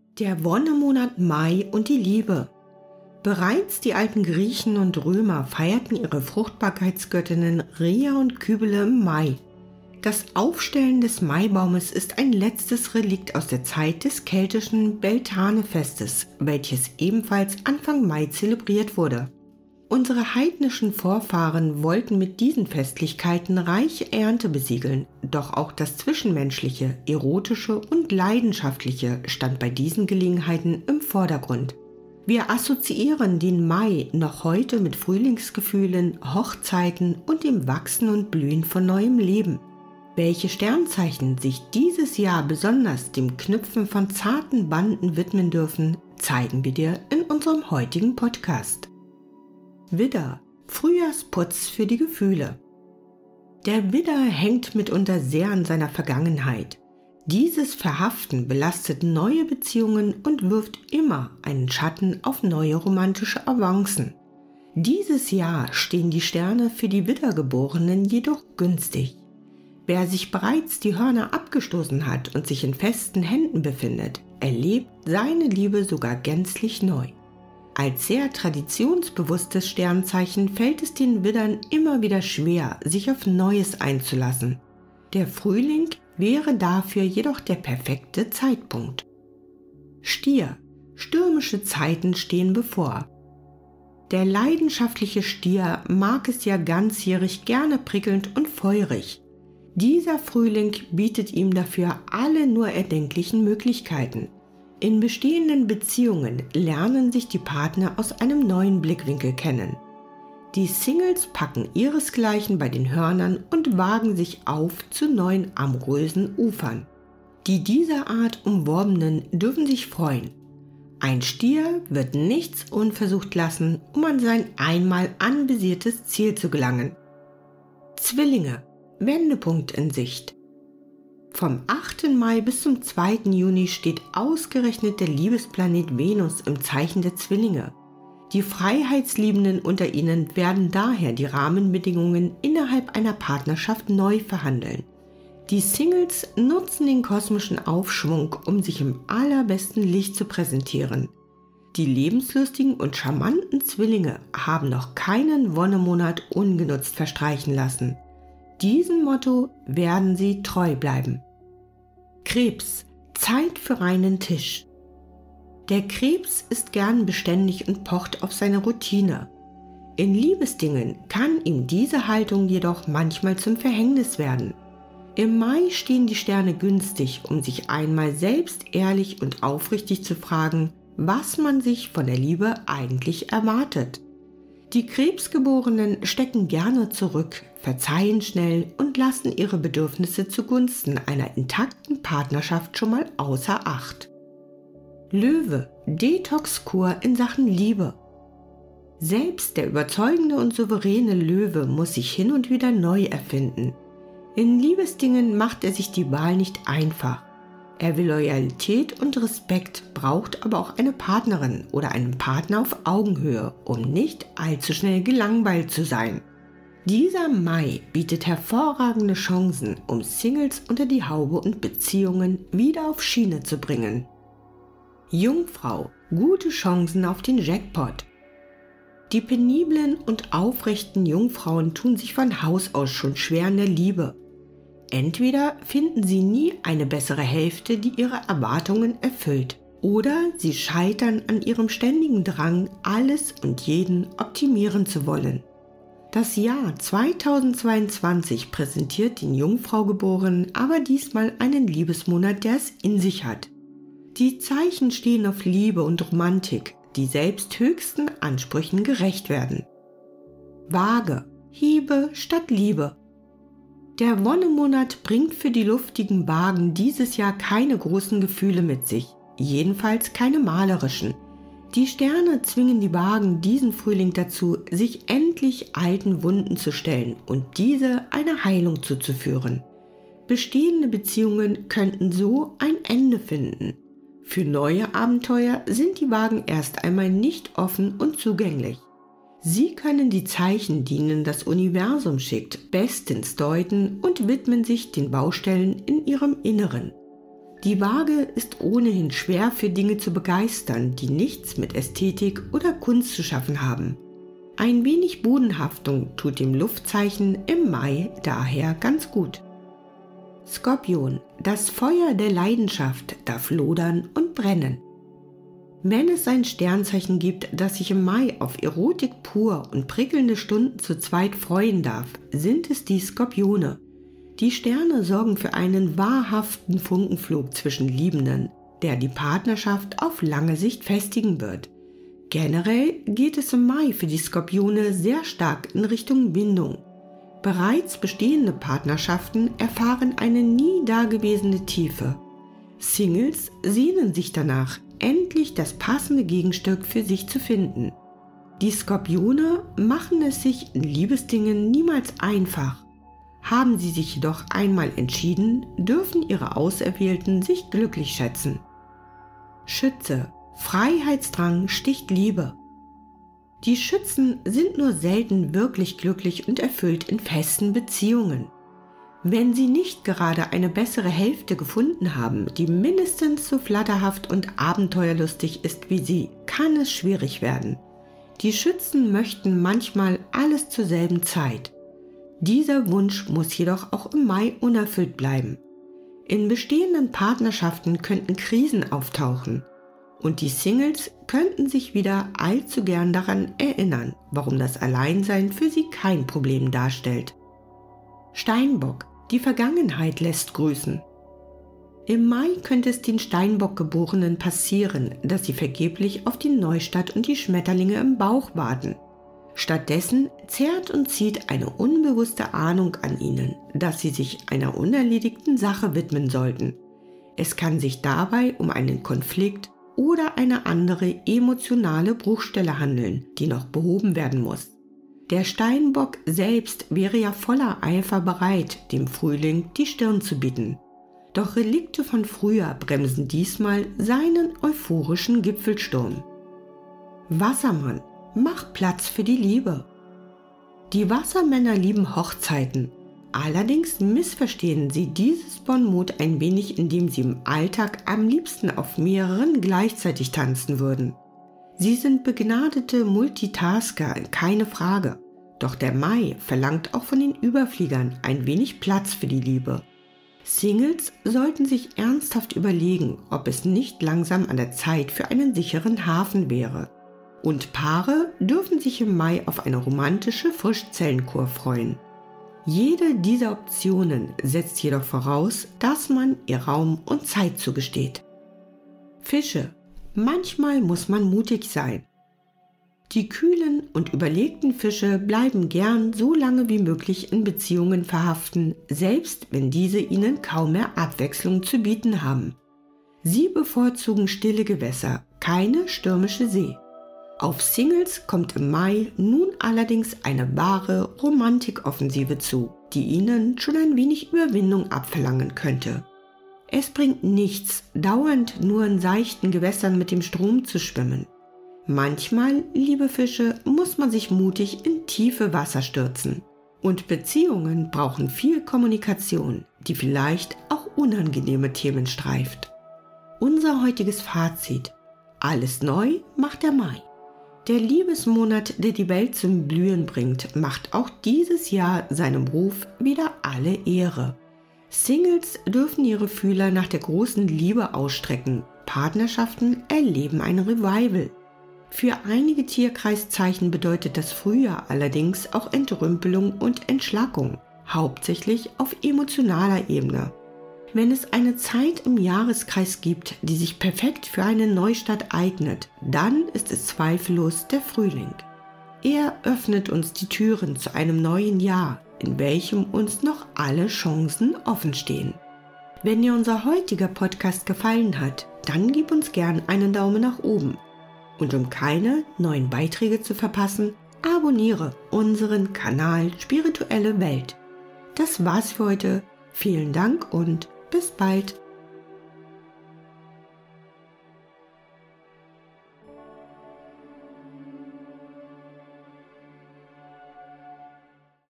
Der Wonnemonat Mai und die Liebe. Bereits die alten Griechen und Römer feierten ihre Fruchtbarkeitsgöttinnen Rhea und Kybele im Mai. Das Aufstellen des Maibaumes ist ein letztes Relikt aus der Zeit des keltischen Beltane-Festes, welches ebenfalls Anfang Mai zelebriert wurde. Unsere heidnischen Vorfahren wollten mit diesen Festlichkeiten reiche Ernte besiegeln, doch auch das Zwischenmenschliche, Erotische und Leidenschaftliche stand bei diesen Gelegenheiten im Vordergrund. Wir assoziieren den Mai noch heute mit Frühlingsgefühlen, Hochzeiten und dem Wachsen und Blühen von neuem Leben. Welche Sternzeichen sich dieses Jahr besonders dem Knüpfen von zarten Banden widmen dürfen, zeigen wir dir in unserem heutigen Podcast. Widder, Frühjahrsputz für die Gefühle. Der Widder hängt mitunter sehr an seiner Vergangenheit. Dieses Verhaften belastet neue Beziehungen und wirft immer einen Schatten auf neue romantische Avancen. Dieses Jahr stehen die Sterne für die Widdergeborenen jedoch günstig. Wer sich bereits die Hörner abgestoßen hat und sich in festen Händen befindet, erlebt seine Liebe sogar gänzlich neu. Als sehr traditionsbewusstes Sternzeichen fällt es den Widdern immer wieder schwer, sich auf Neues einzulassen. Der Frühling wäre dafür jedoch der perfekte Zeitpunkt. Stier, stürmische Zeiten stehen bevor. Der leidenschaftliche Stier mag es ja ganzjährig gerne prickelnd und feurig. Dieser Frühling bietet ihm dafür alle nur erdenklichen Möglichkeiten. In bestehenden Beziehungen lernen sich die Partner aus einem neuen Blickwinkel kennen. Die Singles packen ihresgleichen bei den Hörnern und wagen sich auf zu neuen amorösen Ufern. Die dieser Art Umworbenen dürfen sich freuen. Ein Stier wird nichts unversucht lassen, um an sein einmal anvisiertes Ziel zu gelangen. Zwillinge, Wendepunkt in Sicht. Vom 8. Mai bis zum 2. Juni steht ausgerechnet der Liebesplanet Venus im Zeichen der Zwillinge. Die Freiheitsliebenden unter ihnen werden daher die Rahmenbedingungen innerhalb einer Partnerschaft neu verhandeln. Die Singles nutzen den kosmischen Aufschwung, um sich im allerbesten Licht zu präsentieren. Die lebenslustigen und charmanten Zwillinge haben noch keinen Wonnemonat ungenutzt verstreichen lassen. Diesem Motto werden sie treu bleiben. Krebs, Zeit für reinen Tisch. Der Krebs ist gern beständig und pocht auf seine Routine. In Liebesdingen kann ihm diese Haltung jedoch manchmal zum Verhängnis werden. Im Mai stehen die Sterne günstig, um sich einmal selbst ehrlich und aufrichtig zu fragen, was man sich von der Liebe eigentlich erwartet. Die Krebsgeborenen stecken gerne zurück, verzeihen schnell und lassen ihre Bedürfnisse zugunsten einer intakten Partnerschaft schon mal außer Acht. Löwe, Detox-Kur in Sachen Liebe. Selbst der überzeugende und souveräne Löwe muss sich hin und wieder neu erfinden. In Liebesdingen macht er sich die Wahl nicht einfach. Er will Loyalität und Respekt, braucht aber auch eine Partnerin oder einen Partner auf Augenhöhe, um nicht allzu schnell gelangweilt zu sein. Dieser Mai bietet hervorragende Chancen, um Singles unter die Haube und Beziehungen wieder auf Schiene zu bringen. Jungfrau, gute Chancen auf den Jackpot. Die peniblen und aufrechten Jungfrauen tun sich von Haus aus schon schwer in der Liebe. Entweder finden sie nie eine bessere Hälfte, die ihre Erwartungen erfüllt, oder sie scheitern an ihrem ständigen Drang, alles und jeden optimieren zu wollen. Das Jahr 2022 präsentiert den Jungfraugeborenen aber diesmal einen Liebesmonat, der es in sich hat. Die Zeichen stehen auf Liebe und Romantik, die selbst höchsten Ansprüchen gerecht werden. Waage, Hiebe statt Liebe. Der Wonnemonat bringt für die luftigen Wagen dieses Jahr keine großen Gefühle mit sich, jedenfalls keine malerischen. Die Sterne zwingen die Wagen diesen Frühling dazu, sich endlich alten Wunden zu stellen und diese einer Heilung zuzuführen. Bestehende Beziehungen könnten so ein Ende finden. Für neue Abenteuer sind die Wagen erst einmal nicht offen und zugänglich. Sie können die Zeichen, die ihnen das Universum schickt, bestens deuten und widmen sich den Baustellen in ihrem Inneren. Die Waage ist ohnehin schwer für Dinge zu begeistern, die nichts mit Ästhetik oder Kunst zu schaffen haben. Ein wenig Bodenhaftung tut dem Luftzeichen im Mai daher ganz gut. Skorpion, das Feuer der Leidenschaft darf lodern und brennen. Wenn es ein Sternzeichen gibt, das sich im Mai auf Erotik pur und prickelnde Stunden zu zweit freuen darf, sind es die Skorpione. Die Sterne sorgen für einen wahrhaften Funkenflug zwischen Liebenden, der die Partnerschaft auf lange Sicht festigen wird. Generell geht es im Mai für die Skorpione sehr stark in Richtung Bindung. Bereits bestehende Partnerschaften erfahren eine nie dagewesene Tiefe. Singles sehnen sich danach, endlich das passende Gegenstück für sich zu finden. Die Skorpione machen es sich in Liebesdingen niemals einfach. Haben sie sich jedoch einmal entschieden, dürfen ihre Auserwählten sich glücklich schätzen. Schütze, Freiheitsdrang sticht Liebe. Die Schützen sind nur selten wirklich glücklich und erfüllt in festen Beziehungen. Wenn sie nicht gerade eine bessere Hälfte gefunden haben, die mindestens so flatterhaft und abenteuerlustig ist wie sie, kann es schwierig werden. Die Schützen möchten manchmal alles zur selben Zeit. Dieser Wunsch muss jedoch auch im Mai unerfüllt bleiben. In bestehenden Partnerschaften könnten Krisen auftauchen und die Singles könnten sich wieder allzu gern daran erinnern, warum das Alleinsein für sie kein Problem darstellt. Steinbock, die Vergangenheit lässt grüßen. Im Mai könnte es den Steinbock-Geborenen passieren, dass sie vergeblich auf die Neustadt und die Schmetterlinge im Bauch warten. Stattdessen zerrt und zieht eine unbewusste Ahnung an ihnen, dass sie sich einer unerledigten Sache widmen sollten. Es kann sich dabei um einen Konflikt oder eine andere emotionale Bruchstelle handeln, die noch behoben werden muss. Der Steinbock selbst wäre ja voller Eifer bereit, dem Frühling die Stirn zu bieten. Doch Relikte von früher bremsen diesmal seinen euphorischen Gipfelsturm. Wassermann, mach Platz für die Liebe. Die Wassermänner lieben Hochzeiten. Allerdings missverstehen sie dieses Bonmot ein wenig, indem sie im Alltag am liebsten auf mehreren gleichzeitig tanzen würden. Sie sind begnadete Multitasker, keine Frage. Doch der Mai verlangt auch von den Überfliegern ein wenig Platz für die Liebe. Singles sollten sich ernsthaft überlegen, ob es nicht langsam an der Zeit für einen sicheren Hafen wäre. Und Paare dürfen sich im Mai auf eine romantische Frischzellenkur freuen. Jede dieser Optionen setzt jedoch voraus, dass man ihr Raum und Zeit zugesteht. Fische, manchmal muss man mutig sein. Die kühlen und überlegten Fische bleiben gern so lange wie möglich in Beziehungen verhaften, selbst wenn diese ihnen kaum mehr Abwechslung zu bieten haben. Sie bevorzugen stille Gewässer, keine stürmische See. Auf Singles kommt im Mai nun allerdings eine wahre Romantikoffensive zu, die ihnen schon ein wenig Überwindung abverlangen könnte. Es bringt nichts, dauernd nur in seichten Gewässern mit dem Strom zu schwimmen. Manchmal, liebe Fische, muss man sich mutig in tiefe Wasser stürzen. Und Beziehungen brauchen viel Kommunikation, die vielleicht auch unangenehme Themen streift. Unser heutiges Fazit: Alles neu macht der Mai. Der Liebesmonat, der die Welt zum Blühen bringt, macht auch dieses Jahr seinem Ruf wieder alle Ehre. Singles dürfen ihre Fühler nach der großen Liebe ausstrecken. Partnerschaften erleben ein Revival. Für einige Tierkreiszeichen bedeutet das Frühjahr allerdings auch Entrümpelung und Entschlackung, hauptsächlich auf emotionaler Ebene. Wenn es eine Zeit im Jahreskreis gibt, die sich perfekt für eine Neustart eignet, dann ist es zweifellos der Frühling. Er öffnet uns die Türen zu einem neuen Jahr, in welchem uns noch alle Chancen offen stehen. Wenn dir unser heutiger Podcast gefallen hat, dann gib uns gern einen Daumen nach oben. Und um keine neuen Beiträge zu verpassen, abonniere unseren Kanal Spirituelle Welt. Das war's für heute. Vielen Dank und bis bald.